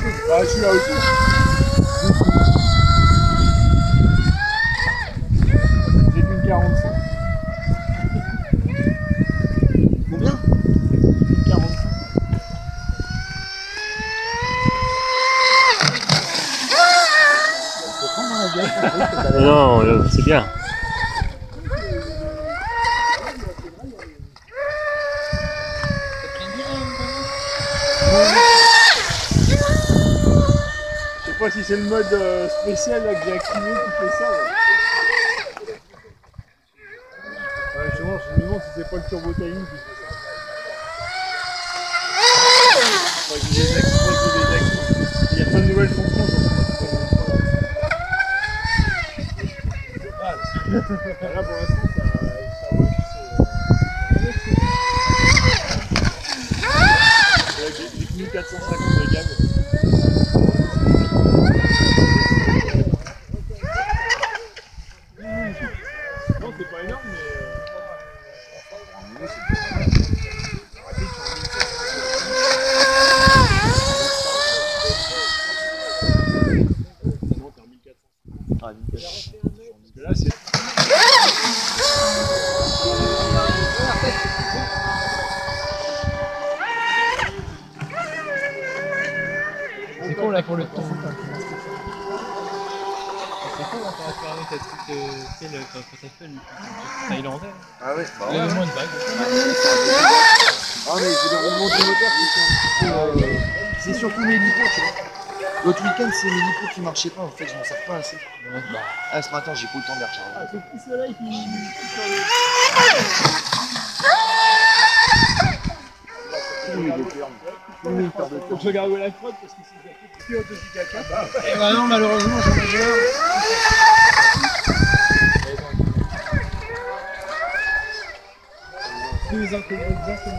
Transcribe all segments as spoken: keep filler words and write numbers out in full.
Ah, je suis là aussi. J'ai qu'une quarante-cinq. Combien? Une quarante-cinq. Non, c'est bien. Je sais pas si c'est le mode euh, spécial là, que j'ai activé qui fait ça. Ouais, ouais justement, je me demande si c'est pas le turbo timing qui fait ça. Faudrait que je les active, faudrait que je les active. Il y a plein de nouvelles fonctions sur ce ah, là pour l'instant ça, ça marche, c'est j'ai mis quatre cent cinquante de gamme. Non c'est pas énorme mais non t'es en mille quatre cents. Ah mille quatre cents. Parce que là c'est c'est con là pour le temps. C'est con là quand on a fait cette truc de. Tu sais, quand ça s'appelle le thaïlandais. Ah ouais, bah Il y ouais. avait moins de vagues. Ah mais j'ai des roulements de moteur qui sont un petit peu... Euh... C'est surtout l'hélico, tu vois. L'autre week-end, c'est l'hélico qui marchait pas, en fait, je m'en sers pas assez. Ouais. Bah, ah, ce matin, j'ai pas eu le temps de les recharger. ah, ce petit soleil qui Oui, il est clair. Oui, il perd de faut temps. que je regarde la crotte parce que si ça fait plus haut de caca. Et bah non, malheureusement, j'en ai déjà. Tous les inconnus, exactement.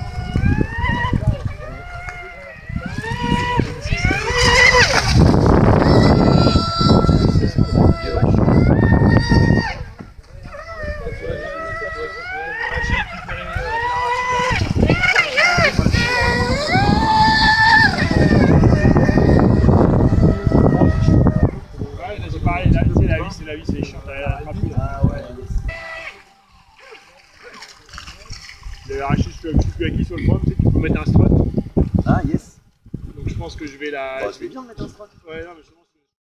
Pareil, là, c'est la vis, c'est la vis, c'est chiant, elle a attrapé. Ah ouais. Je l'ai arraché, je suis plus acquis sur le point, tu sais, tu peux mettre un strut. Ah yes. Donc je pense que je vais la. Bah, je c'est vais bien de mettre un strat. Ouais, non, mais je